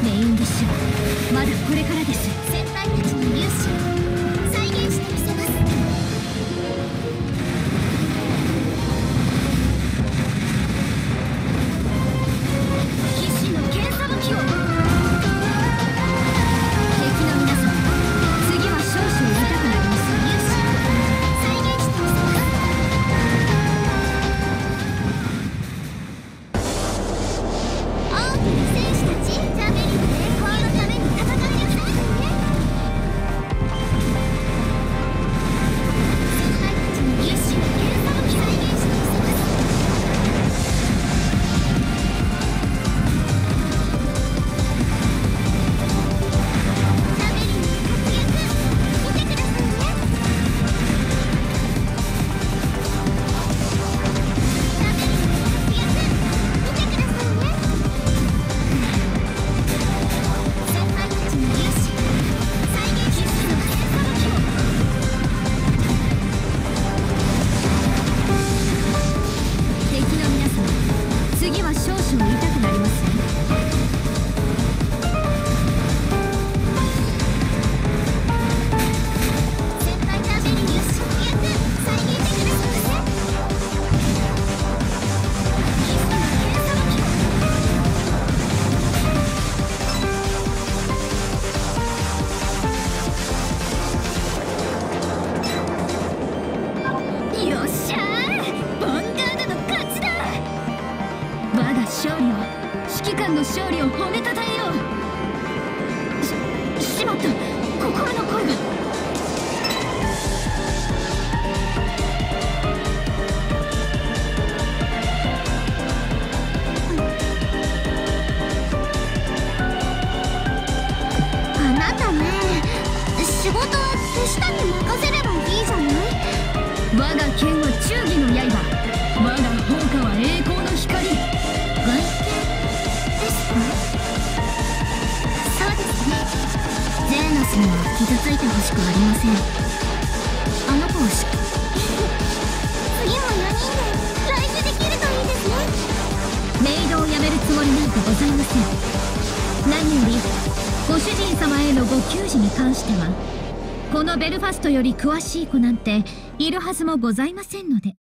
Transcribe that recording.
メインディッシュはまだこれからです。先輩たちの勇姿再現してみせます。騎士の剣さばきを。敵の皆さん、次は少々痛くなります。勇姿再現してみせます。大きな戦士たち、ジャベリンの栄光のために戦いなさいね。先輩たちの勇姿剣さばき再現してみせます。ジャベリンの活躍見てくださいね。ジャベリンの活躍見てくださいね。先輩たちの勇姿再現騎士の剣さばきを。敵の皆さん、次は少々痛くなりますね。先輩ジャベリン勇姿再現してくださいませ。騎士の剣さばきを。よっしゃー、ヴァンガードの勝ちだ。我が勝利を、指揮官の勝利を褒めたたえよう。しまった、心の声が。あなたね、仕事は手下に任せればいいじゃない。我が剣は忠義の刃、我が砲火は栄光の光。外見ですか？そうですね。ゼーナスには傷ついてほしくありません。あの子を次も4人で来週できるといいですね。メイドを辞めるつもりなんてございません。何よりご主人様へのご給仕に関しては、このベルファストより詳しい子なんているはずもございませんので。